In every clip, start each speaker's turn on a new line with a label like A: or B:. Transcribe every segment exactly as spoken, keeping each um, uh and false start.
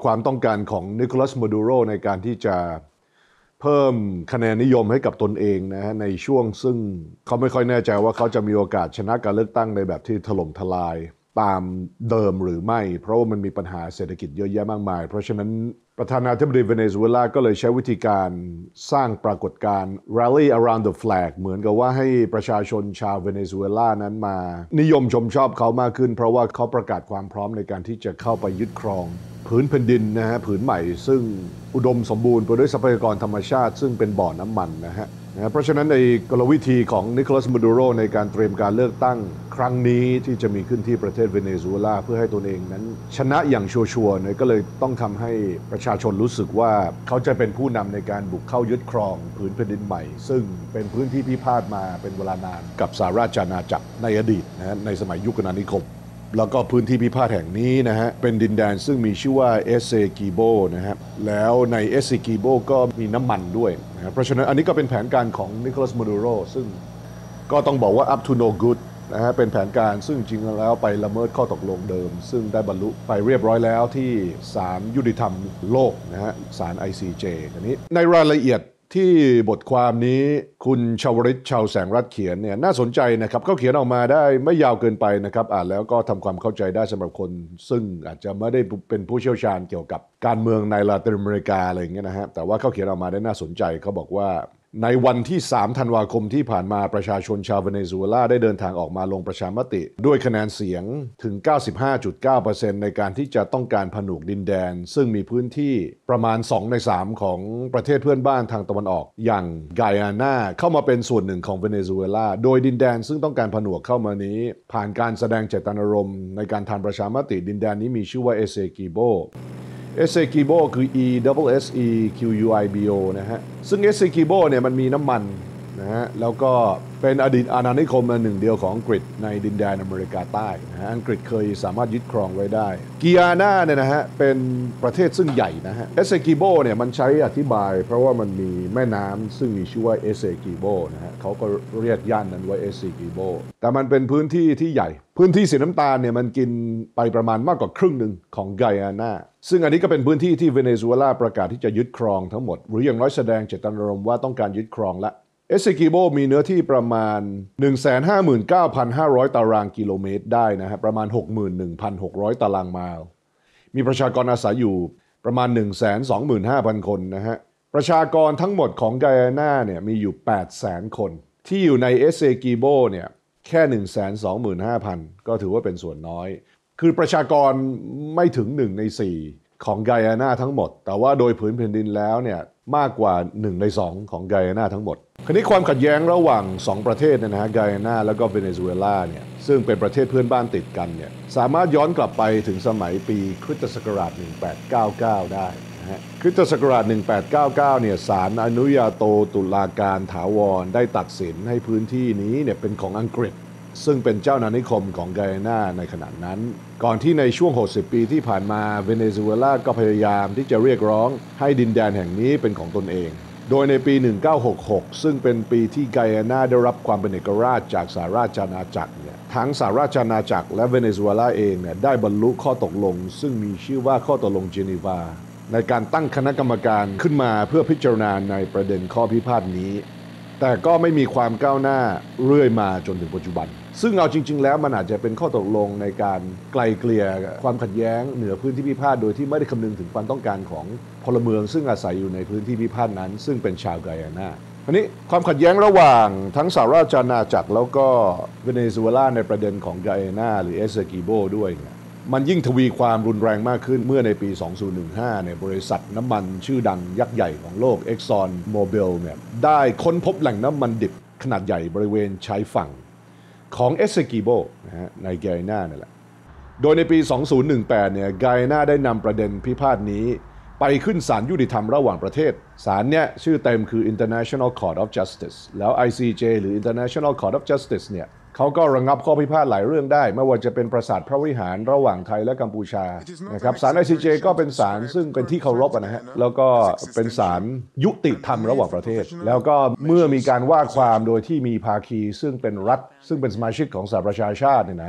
A: ความต้องการของนิโคลัส มาดูโรในการที่จะเพิ่มคะแนนนิยมให้กับตนเองนะฮะในช่วงซึ่งเขาไม่ค่อยแน่ใจว่าเขาจะมีโอกาสชนะการเลือกตั้งในแบบที่ถล่มทลายตามเดิมหรือไม่เพราะว่ามันมีปัญหาเศรษฐกิจเยอะแยะมากมายเพราะฉะนั้นประธานาธิบดีเวเนซุเอลาก็เลยใช้วิธีการสร้างปรากฏการณ์ Rally Around the Flag เหมือนกับว่าให้ประชาชนชาวเวเนซุเอลานั้นมานิยมชมชอบเขามากขึ้นเพราะว่าเขาประกาศความพร้อมในการที่จะเข้าไปยึดครองผืนแผ่นดินนะฮะผืนใหม่ซึ่งอุดมสมบูรณ์ไปด้วยทรัพยากรธรรมชาติซึ่งเป็นบ่อน้ำมันนะฮะนะเพราะฉะนั้นในกลวิธีของนิโคลัส มาดูโรในการเตรียมการเลือกตั้งครั้งนี้ที่จะมีขึ้นที่ประเทศเวเนซุเอลาเพื่อให้ตนเองนั้นชนะอย่างชัวร์ๆเนี่ยก็เลยต้องทำให้ประชาชนรู้สึกว่าเขาจะเป็นผู้นำในการบุกเข้ายึดครองผืนแผ่นดินใหม่ซึ่งเป็นพื้นที่พิพาทมาเป็นเวลานานกับสหราชอาณาจักรในอดีตนะฮะในสมัยยุคอาณานิคมแล้วก็พื้นที่พิพาทแห่งนี้นะฮะเป็นดินแดนซึ่งมีชื่อว่าเอสเซกิโบนะฮะแล้วในเอสเซกิโบก็มีน้ำมันด้วยนะเพราะฉะนั้นอันนี้ก็เป็นแผนการของนิโคลัส มาดูโรซึ่งก็ต้องบอกว่า up to no good นะฮะเป็นแผนการซึ่งจริงแล้วไปละเมิดข้อตกลงเดิมซึ่งได้บรรลุไปเรียบร้อยแล้วที่ศาลยุติธรรมโลกนะฮะศาล ไอ ซี เจ อันนี้ในรายละเอียดที่บทความนี้คุณชาวริตชาวแสงรัตน์เขียนเนี่ยน่าสนใจนะครับเขาเขียนออกมาได้ไม่ยาวเกินไปนะครับอ่านแล้วก็ทำความเข้าใจได้สำหรับคนซึ่งอาจจะไม่ได้เป็นผู้เชี่ยวชาญเกี่ยวกับการเมืองในลาตินอเมริกาอะไรอย่างเงี้ยนะฮะแต่ว่าเขาเขียนออกมาได้น่าสนใจเขาบอกว่าในวันที่สามธันวาคมที่ผ่านมาประชาชนชาวเวเนซุเอลาได้เดินทางออกมาลงประชามติด้วยคะแนนเสียงถึง เก้าสิบห้าจุดเก้าเปอร์เซ็นต์ ในการที่จะต้องการผนวกดินแดนซึ่งมีพื้นที่ประมาณสองในสามของประเทศเพื่อนบ้านทางตะวันออกอย่างไกอานาเข้ามาเป็นส่วนหนึ่งของเวเนซุเอลาโดยดินแดนซึ่งต้องการผนวกเข้ามานี้ผ่านการแสดงเจตนารมณ์ในการทำประชามติดินแดนนี้มีชื่อว่าเอเซกิโบเอสเซกิโบคือ E S S E Q U I B O นะฮะซึ่งเอสเซกิโบเนี่ยมันมีน้ำมันนะฮะแล้วก็เป็นอดีตอาณานิคมอันหนึ่งเดียวของอังกฤษในดินแดนอเมริกาใต้นะฮะอังกฤษเคยสามารถยึดครองไว้ได้กิอานาเนี่ยนะฮะเป็นประเทศซึ่งใหญ่นะฮะเอสเซกิโบเนี่ยมันใช้อธิบายเพราะว่ามันมีแม่น้ำซึ่งมีชื่อว่าเอสเซกิโบนะฮะเขาก็เรียกย่านนั้นว่าเอสเซกิโบแต่มันเป็นพื้นที่ที่ใหญ่พื้นที่สีน้ำตาลเนี่ยมันกินไปประมาณมากกว่าครึ่งหนึ่งของไกอานาซึ่งอันนี้ก็เป็นพื้นที่ที่เวเนซุเอลาประกาศที่จะยึดครองทั้งหมดหรืออย่างน้อยแสดงเจตนารมณ์ว่าต้องการยึดครองละเอสเซกิโบมีเนื้อที่ประมาณ หนึ่งแสนห้าหมื่นเก้าพันห้าร้อย ตารางกิโลเมตรได้นะฮะประมาณ หกหมื่นหนึ่งพันหกร้อย ตารางไมล์มีประชากรอาศัยอยู่ประมาณ หนึ่งแสนสองหมื่นห้าพัน คนนะฮะประชากรทั้งหมดของไกอานาเนี่ยมีอยู่ แปดแสน คนที่อยู่ในเอสเซกิโบเนี่ยแค่ หนึ่งแสนสองหมื่นห้าพัน ก็ถือว่าเป็นส่วนน้อยคือประชากรไม่ถึงหนึ่งในสี่ของไกอานาทั้งหมดแต่ว่าโดยผืนแผ่นดินแล้วเนี่ยมากกว่าหนึ่งในสองของไกอานาทั้งหมดคราวนี้ความขัดแย้งระหว่างสองประเทศเนี่ยนะฮะไกอานาแล้วก็เวเนซุเอลาเนี่ยซึ่งเป็นประเทศเพื่อนบ้านติดกันเนี่ยสามารถย้อนกลับไปถึงสมัยปีคริสตศักราชหนึ่งพันแปดร้อยเก้าสิบเก้าได้นะฮะคริสตศักราชหนึ่งพันแปดร้อยเก้าสิบเก้าเนี่ยศาลอนุญาโตตุลาการถาวรได้ตัดสินให้พื้นที่นี้เนี่ยเป็นของอังกฤษซึ่งเป็นเจ้าอาณานิคมของไกอานาในขณะนั้นก่อนที่ในช่วงหกสิบปีที่ผ่านมาเวเนซุเอลาก็พยายามที่จะเรียกร้องให้ดินแดนแห่งนี้เป็นของตนเองโดยในปี หนึ่งพันเก้าร้อยหกสิบหก ซึ่งเป็นปีที่ไกอานาได้รับความเป็นเอกราชจากสหราชอาณาจักรเนี่ยทั้งสหราชอาณาจักรและเวเนซุเอลาเองเนี่ยได้บรรลุข้อตกลงซึ่งมีชื่อว่าข้อตกลงเจนีวาในการตั้งคณะกรรมการขึ้นมาเพื่อพิจารณาในประเด็นข้อพิพาทนี้แต่ก็ไม่มีความก้าวหน้าเรื่อยมาจนถึงปัจจุบันซึ่งเอาจริงๆแล้วมันอาจจะเป็นข้อตกลงในการไกลเกลี่ยความขัดแย้งเหนือพื้นที่พิพาทโดยที่ไม่ได้คำนึงถึงความต้องการของพลเมืองซึ่งอาศัยอยู่ในพื้นที่พิพาทนั้นซึ่งเป็นชาวไกอานาอันนี้ความขัดแย้งระหว่างทั้งสหราชอาณาจักรแล้วก็เวเนซุเอลาในประเด็นของไกอานาหรือเอสเซกิโบด้วยเนี่ยมันยิ่งทวีความรุนแรงมากขึ้นเมื่อในปี สองพันสิบห้าเนี่ยบริษัทน้ำมันชื่อดังยักษ์ใหญ่ของโลก Exxon Mobil เนี่ยได้ค้นพบแหล่งน้ำมันดิบขนาดใหญ่บริเวณชายฝั่งของเอสเซกิโบนะฮะในไกอานานั่นแหละโดยในปี สองพันสิบแปดเนี่ยไกอานาได้นำประเด็นพิพาทนี้ไปขึ้นศาลยุติธรรมระหว่างประเทศศาลเนี่ยชื่อเต็มคือ International Court of Justice แล้ว ไอ ซี เจ หรือ International Court of Justice เนี่ยเขาก็ระงับข้อพิพาทหลายเรื่องได้ไม่ว่าจะเป็นปราสาทพระวิหารระหว่างไทยและกัมพูชานะครับศาล ไอ ซี เจ ก็เป็นศาลซึ่งเป็นที่เคารพนะฮะแล้วก็เป็นศาลยุติธรรมระหว่างประเทศแล้วก็เมื่อมีการว่าความโดยที่มีภาคีซึ่งเป็นรัฐซึ่งเป็นสมาชิกของสหประชาชาติเนี่ยนะฮะ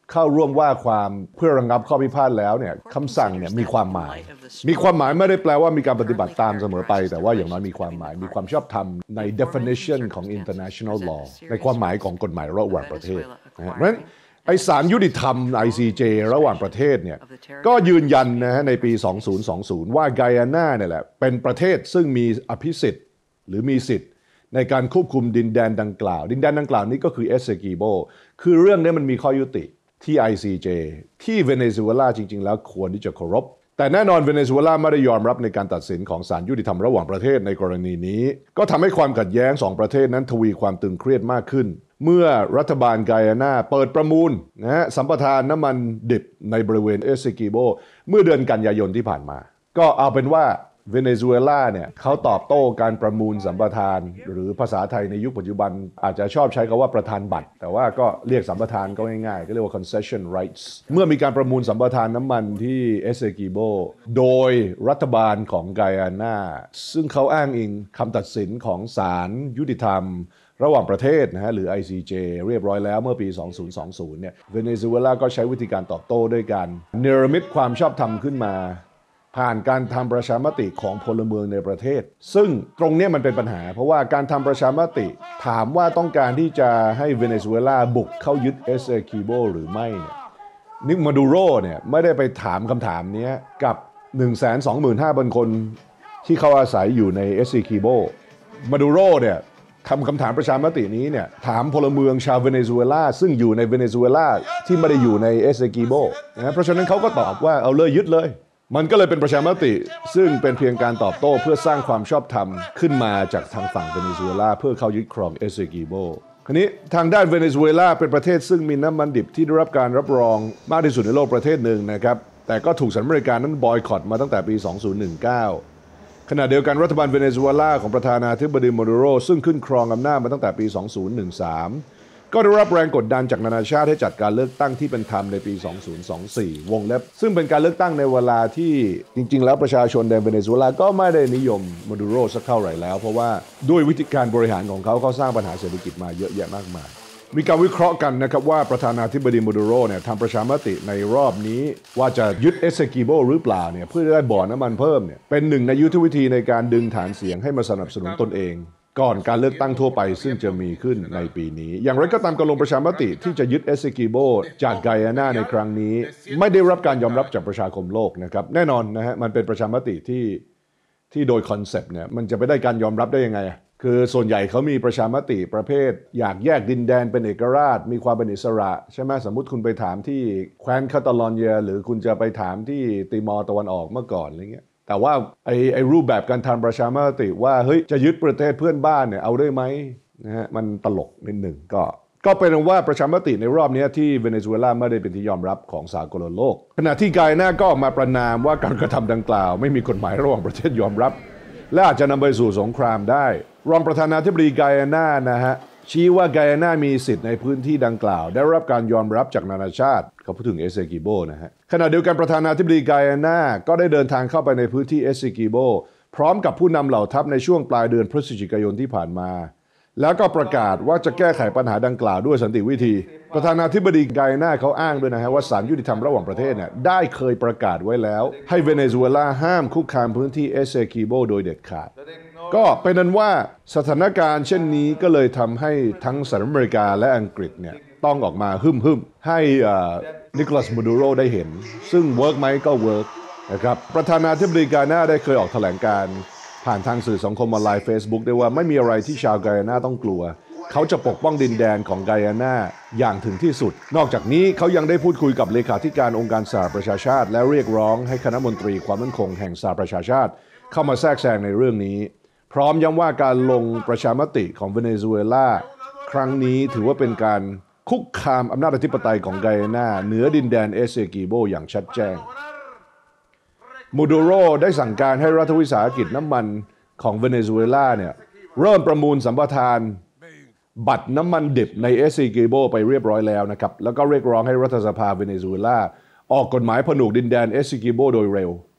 A: เข้าร่วมว่าความเพื่อระงับข้อพิพาทแล้วเนี่ยคำสั่งเนี่ยมีความหมายมีความหมายไม่ได้แปลว่ามีการปฏิบัติตามเสมอไปแต่ว่าอย่างน้อยมีความหมายมีความชอบธรรมใน definition ของ international law ในความหมายของกฎหมายระหว่างประเทศนะเพราะฉะนั้นไอศาลยุติธรรม ไอ ซี เจ ระหว่างประเทศเนี่ยก็ยืนยันนะฮะในปีสองพันยี่สิบว่าไกอาน่าเนี่ยแหละเป็นประเทศซึ่งมีอภิสิทธิ์หรือมีสิทธิ์ในการควบคุมดินแดนดังกล่าวดินแดนดังกล่าวนี้ก็คือเอสเซกิโบคือเรื่องนี้มันมีข้อยุติที่ ไอ ซี เจ ที่เวเนซุเอลาจริงๆแล้วควรที่จะเคารพแต่แน่นอนเวเนซุเอลาไม่ได้ยอมรับในการตัดสินของศาลยุติธรรมระหว่างประเทศในกรณีนี้ก็ทำให้ความขัดแย้งสองประเทศนั้นทวีความตึงเครียดมากขึ้นเมื่อรัฐบาลไกอาน่าเปิดประมูลนะฮะสัมปทานน้ำมันดิบในบริเวณเอสเซกิโบเมื่อเดือนกันยายนที่ผ่านมาก็เอาเป็นว่าเวเนซุเอลาเนี่ยเขาตอบโต้การประมูลสัมปทานหรือภาษาไทยในยุคปัจจุบันอาจจะชอบใช้คำว่าประธานบัตรแต่ว่าก็เรียกสัมปทานก็ง่ายๆก็เรียกว่า concession rights เมื่อมีการประมูลสัมปทานน้ำมันที่เอสเซกิโบโดยรัฐบาลของไกอาน่าซึ่งเขาอ้างอิงคำตัดสินของศาลยุติธรรมระหว่างประเทศนะฮะหรือ ไอ ซี เจ เรียบร้อยแล้วเมื่อปีสองพันยี่สิบเนี่ยเวเนซุเอลาก็ใช้วิธีการตอบโต้ด้วยการเนรมิตความชอบธรรมขึ้นมาผ่านการทำประชามติของพลเมืองในประเทศซึ่งตรงนี้มันเป็นปัญหาเพราะว่าการทำประชามติถามว่าต้องการที่จะให้เวเนซุเอลาบุกเข้ายึดเอสเซกิโบหรือไม่เนี่ยนิกมาดูโรเนี่ยไม่ได้ไปถามคำถามนี้กับ หนึ่งแสนสองหมื่นห้าพัน คนที่เขาอาศัยอยู่ในเอสเซกิโบมาดูโรเนี่ยทำคำถามประชามตินี้เนี่ยถามพลเมืองชาวเวเนซุเอลาซึ่งอยู่ในเวเนซุเอลาที่ไม่ได้อยู่ในเอสเซกิโบนะเพราะฉะนั้นเขาก็ตอบว่าเอาเลยยึดเลยมันก็เลยเป็นประชามติซึ่งเป็นเพียงการตอบโต้เพื่อสร้างความชอบธรรมขึ้นมาจากทางฝั่งเวเนซุเอลาเพื่อเข้ายึดครองเอสเซกิโบคราวนี้ทางด้านเวเนซุเอลาเป็นประเทศซึ่งมีน้ำมันดิบที่ได้รับการรับรองมากที่สุดในโลกประเทศหนึ่งนะครับแต่ก็ถูกสหรัฐอเมริกานั้นบอยคอตมาตั้งแต่ปีสองพันสิบเก้าขณะเดียวกันรัฐบาลเวเนซุเอลาของประธานาธิบดีมาดูโรซึ่งขึ้นครองอำนาจมาตั้งแต่ปีสองพันสิบสามก็ได้รับแรงกดดันจากนานาชาติให้จัดการเลือกตั้งที่เป็นธรรมในปีสองพันยี่สิบสี่วงเล็บซึ่งเป็นการเลือกตั้งในเวลาที่จริงๆแล้วประชาชนในเวเนซุเอลาก็ไม่ได้นิยมมาดูโรสักเท่าไหร่แล้วเพราะว่าด้วยวิธีการบริหารของเขาเขาสร้างปัญหาเศรษฐกิจมาเยอะแยะมากมายมีการวิเคราะห์กันนะครับว่าประธานาธิบดีมาดูโรเนี่ยทำประชามติในรอบนี้ว่าจะยึดเอสเซกิโบหรือเปล่าเนี่ยเพื่อได้บ่อน้ำมันเพิ่มเนี่ยเป็นหนึ่งในยุทธวิธีในการดึงฐานเสียงให้มาสนับสนุนตนเองก่อนการเลือกตั้งทั่วไปซึ่งจะมีขึ้นในปีนี้อย่างไรก็ตามการลงประชามติที่จะยึดเอสเซกิโบจากไกอาน่าในครั้งนี้ไม่ได้รับการยอมรับจากประชาคมโลกนะครับแน่นอนนะฮะมันเป็นประชามติที่ที่โดยคอนเซปต์เนี่ยมันจะไปได้การยอมรับได้ยังไงคือส่วนใหญ่เขามีประชามติประเภทอยากแยกดินแดนเป็นเอกราชมีความเป็นอิสระใช่ไหมสมมุติคุณไปถามที่แคว้นคาตาลอนเนียหรือคุณจะไปถามที่ติมอร์ตะวันออกเมื่อก่อนอะไรเงี้ยแต่ว่าไอ้ไอ้รูปแบบการทำประชามติว่าเฮ้ยจะยึดประเทศเพื่อนบ้านเนี่ยเอาได้ไหมนะฮะมันตลกนิดหนึ่งก็ก็เป็นว่าประชามติในรอบนี้ที่เวเนซุเอลาไม่ได้เป็นที่ยอมรับของสากลโลกขณะที่ไกอาน่าก็ออกมาประณามว่าการกระทำดังกล่าวไม่มีกฎหมายระหว่างประเทศยอมรับและอาจจะนำไปสู่สงครามได้รองประธานาธิบดีไกอาน่านะฮะชี้ว่าไกอาน่ามีสิทธิ์ในพื้นที่ดังกล่าวได้รับการยอมรับจากนานาชาติเขาพูดถึงเอสเซกิโบนะฮะขณะเดียวกันประธานาธิบดีไกอาน่าก็ได้เดินทางเข้าไปในพื้นที่เอสเซกิโบพร้อมกับผู้นำเหล่าทัพในช่วงปลายเดือนพฤศจิกายนที่ผ่านมาแล้วก็ประกาศว่าจะแก้ไขปัญหาดังกล่าวด้วยสันติวิธีประธานาธิบดีไกอาน่าเขาอ้างด้วยนะฮะว่าศาลยุติธรรมระหว่างประเทศเนี่ยได้เคยประกาศไว้แล้วให้เวเนซุเอลาห้ามคุกคามพื้นที่เอสเซกิโบโดยเด็ดขาดก็เป็นนั้นว่าสถานการณ์เช่นนี้ก็เลยทำให้ทั้งสหรัฐอเมริกาและอังกฤษเนี่ยต้องออกมาฮึ่มๆให้นิโคลัส มาดูโรได้เห็นซึ่งเวิร์กไหมก็เวิร์กนะครับประธานาธิบดีไกอาน่าได้เคยออกแถลงการผ่านทางสื่อสังคมออนไลน์ Facebook ได้ว่าไม่มีอะไรที่ชาวไกอาน่าต้องกลัวเขาจะปกป้องดินแดนของไกอาน่าอย่างถึงที่สุดนอกจากนี้เขายังได้พูดคุยกับเลขาธิการองค์การสหประชาชาติและเรียกร้องให้คณะมนตรีความมั่นคงแห่งสหประชาชาติเข้ามาแทรกแซงในเรื่องนี้พร้อมย้ำว่าการลงประชามติของเวเนซุเอลาครั้งนี้ถือว่าเป็นการคุกคามอำนาจอธิปไตยของไกอาน่าเหนือดินแดนเอสเซกิโบอย่างชัดแจ้งมาดูโรได้สั่งการให้รัฐวิสาหกิจน้ำมันของเวเนซุเอลาเนี่ยเริ่มประมูลสัมปทานบัตรน้ำมันดิบในเอสเซกิโบไปเรียบร้อยแล้วนะครับแล้วก็เรียกร้องให้รัฐสภาเวเนซุเอลาออกกฎหมายผนวกดินแดนเอสเซกิโบโดยเร็วข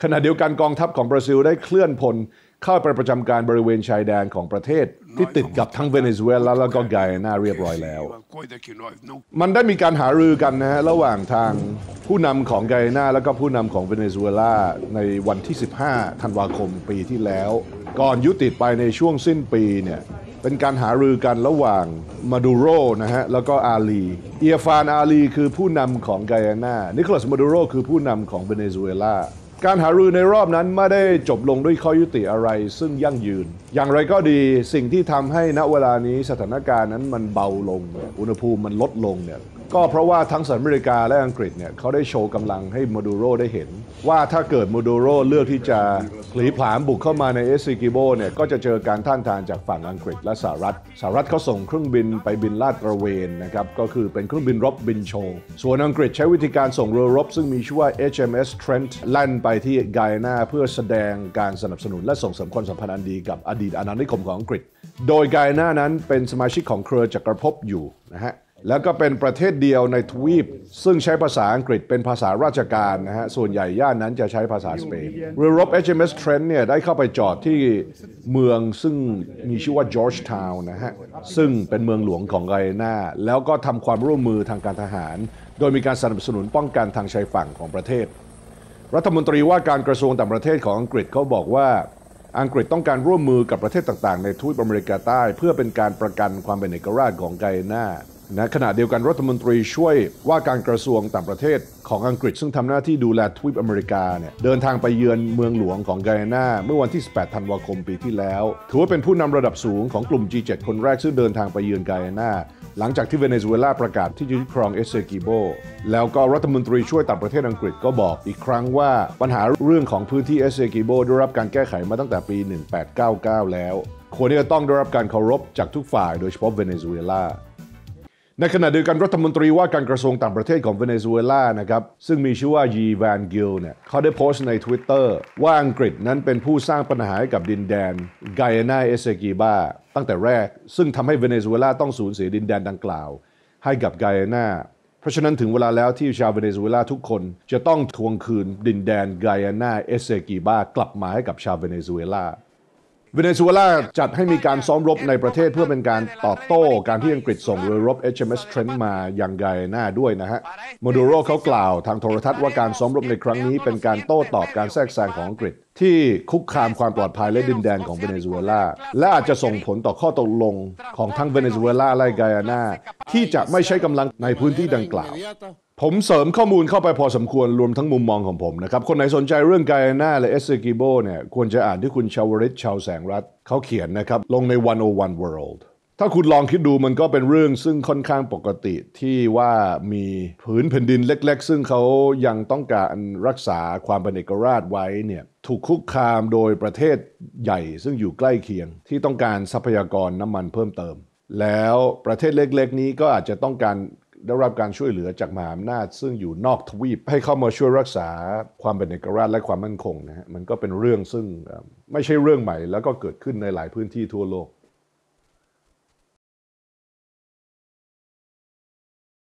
A: ขณะเดียวกันกองทัพของบราซิลได้เคลื่อนพลเข้าไปประจำการบริเวณชายแดนของประเทศที่ติดกับทั้งเวเนซุเอลาแล้วก็ไกอานาเรียบร้อยแล้วมันได้มีการหารือกันนะฮะระหว่างทางผู้นำของไกอานาแล้วก็ผู้นำของเวเนซุเอลาในวันที่สิบห้าธันวาคมปีที่แล้วก่อนยุติไปในช่วงสิ้นปีเนี่ยเป็นการหารือกันระหว่างมาดูโรนะฮะแล้วก็อาลีเอียฟานอาลีคือผู้นำของไกอานานิโคลัสมาดูโรคือผู้นำของเวเนซุเอลาการหารือในรอบนั้นไม่ได้จบลงด้วยข้อยุติอะไรซึ่งยั่งยืนอย่างไรก็ดีสิ่งที่ทำให้ณเวลานี้สถานการณ์นั้นมันเบาลงอุณหภูมิมันลดลงเนี่ยก็เพราะว่าทั้งสหรัฐอเมริกาและอังกฤษเนี่ยเขาได้โชว์กำลังให้มาดูโรได้เห็นว่าถ้าเกิดมาดูโรเลือกที่จะผลีผลามบุกเข้ามาในเอสซิกิโบเนี่ยก็จะเจอการต้านทานจากฝั่งอังกฤษและสหรัฐสหรัฐเขาส่งเครื่องบินไปบินลาดตระเวนนะครับก็คือเป็นเครื่องบินรบบินโชว์ส่วนอังกฤษใช้วิธีการส่งเรือรบซึ่งมีชื่อว่า เอช เอ็ม เอส Trent แล่นไปที่ไกอานาเพื่อแสดงการสนับสนุนและส่งเสริมความสัมพันธ์อันดีกับอดีตอาณานิคมของอังกฤษโดยไกอานานั้นเป็นสมาชิกของเครือจักรภพอยู่นะฮะแล้วก็เป็นประเทศเดียวในทวีปซึ่งใช้ภาษาอังกฤษเป็นภาษาราชการนะฮะส่วนใหญ่ย่านนั้นจะใช้ภาษาสเปนเรือรบ เอช เอ็ม เอส Trent เนี่ยได้เข้าไปจอดที่เมืองซึ่งมีชื่อว่าจอร์จทาวน์นะฮะซึ่งเป็นเมืองหลวงของไกอานาแล้วก็ทำความร่วมมือทางการทหารโดยมีการสนับสนุนป้องกันทางชายฝั่งของประเทศรัฐมนตรีว่าการกระทรวงต่างประเทศของอังกฤษเขาบอกว่าอังกฤษต้องการร่วมมือกับประเทศต่างๆในทวีปอเมริกาใต้เพื่อเป็นการประกันความเป็นเอกราชของไกอานานะขณะเดียวกันรัฐมนตรีช่วยว่าการกระทรวงต่างประเทศของอังกฤษซึ่งทำหน้าที่ดูแลทวีปอเมริกาเนี่ยเดินทางไปเยือนเมืองหลวงของไกอานาเมื่อวันที่สิบแปดธันวาคมปีที่แล้วถือว่าเป็นผู้นำระดับสูงของกลุ่ม จี เจ็ด คนแรกซึ่งเดินทางไปเยือนไกอานาหลังจากที่เวเนซุเอลาประกาศที่จะยึดครองเอสเซกิโบแล้วก็รัฐมนตรีช่วยต่างประเทศอังกฤษก็บอกอีกครั้งว่าปัญหาเรื่องของพื้นที่เอสเซกิโบได้รับการแก้ไขมาตั้งแต่ปีหนึ่งพันแปดร้อยเก้าสิบเก้าแล้วควรที่จะต้องได้รับการเคารพจากทุกฝ่ายโดยเฉพาะเวเนซุเอลาในขณะเดียวกันรัฐมนตรีว่าการกระทรวงต่างประเทศของเวเนซุเอลานะครับซึ่งมีชื่อว่ายีแวนกิลเนี่ยเขาได้โพสต์ใน Twitter ว่าอังกฤษนั้นเป็นผู้สร้างปัญหาให้กับดินแดนไกอานาเอสเซกิบาตั้งแต่แรกซึ่งทำให้เวเนซุเอลาต้องสูญเสียดินแดนดังกล่าวให้กับไกอานาเพราะฉะนั้นถึงเวลาแล้วที่ชาวเวเนซุเอลาทุกคนจะต้องทวงคืนดินแดนไกอานาเอสเซกิบากลับมาให้กับชาวเวเนซุเอลาเวเนซุเอลาจัดให้มีการซ้อมรบในประเทศเพื่อเป็นการตอบโต้การที่อังกฤษส่งเรือรบ เอช เอ็ม เอส Trent มายังไกอานาด้วยนะฮะมาดูโรเขากล่าวทางโทรทัศน์ว่าการซ้อมรบในครั้งนี้เป็นการโต้ตอบการแทรกแซงของอังกฤษที่คุกคามความปลอดภัยและดินแดนของเวเนซุเอลาและอาจจะส่งผลต่อข้อตกลงของทั้งเวเนซุเอลาและไกอานาที่จะไม่ใช้กำลังในพื้นที่ดังกล่าวผมเสริมข้อมูลเข้าไปพอสมควรรวมทั้งมุมมองของผมนะครับคนไหนสนใจเรื่องไกอานาและเอสเซกิโบเนี่ยควรจะอ่านที่คุณชาวริตชาวแสงรัตน์เขาเขียนนะครับลงในหนึ่งศูนย์หนึ่ง World ถ้าคุณลองคิดดูมันก็เป็นเรื่องซึ่งค่อนข้างปกติที่ว่ามีผืนแผ่นดินเล็กๆซึ่งเขายังต้องการรักษาความเป็นเอกราชไว้เนี่ยถูกคุกคามโดยประเทศใหญ่ซึ่งอยู่ใกล้เคียงที่ต้องการทรัพยากรน้ำมันเพิ่มเติมแล้วประเทศเล็กๆนี้ก็อาจจะต้องการได้รับการช่วยเหลือจากมหาอำนาจซึ่งอยู่นอกทวีปให้เข้ามาช่วยรักษาความเป็นเอกราชและความมั่นคงนะฮะมันก็เป็นเรื่องซึ่งไม่ใช่เรื่องใหม่แล้วก็เกิดขึ้นในหลายพื้นที่ทั่วโลก